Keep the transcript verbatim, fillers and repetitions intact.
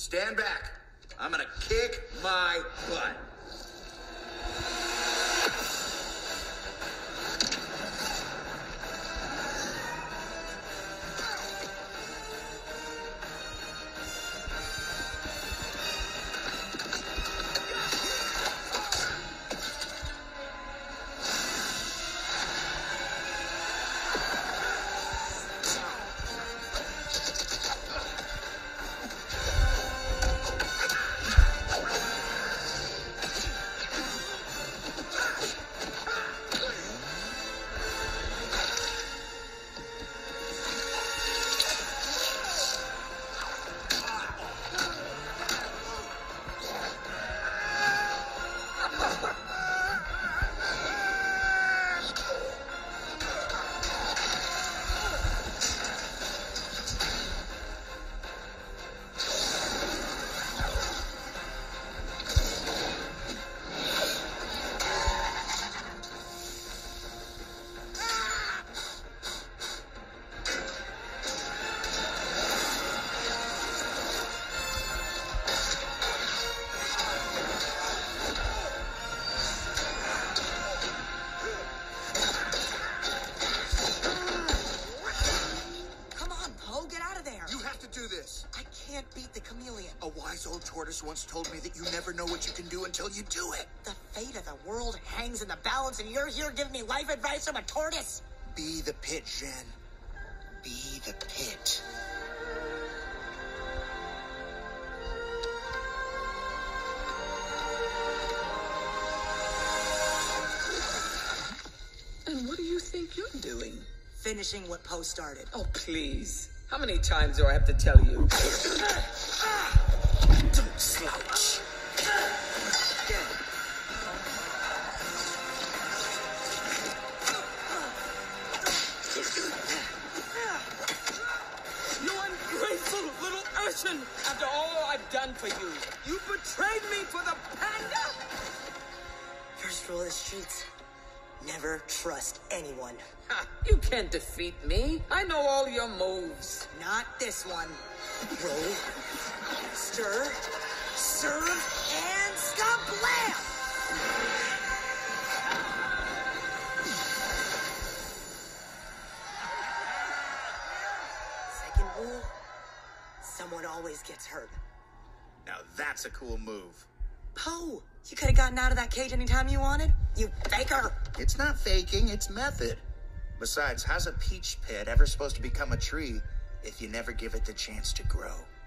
Stand back. I'm gonna kick my butt. A wise old tortoise once told me that you never know what you can do until you do it. The fate of the world hangs in the balance, and you're here giving me life advice from a tortoise? Be the pit, Jen. Be the pit. And what do you think you're doing? Finishing what Poe started. Oh, please. How many times do I have to tell you? Don't slouch. You ungrateful little urchin! After all I've done for you, you betrayed me for the Panda! First rule of the streets. Never trust anyone. Ha, you can't defeat me. I know all your moves. Not this one. Roll, stir, serve, and skablam! Second rule, someone always gets hurt. Now that's a cool move. Poe, you could have gotten out of that cage anytime you wanted. You faker! It's not faking, it's method. Besides, how's a peach pit ever supposed to become a tree if you never give it the chance to grow?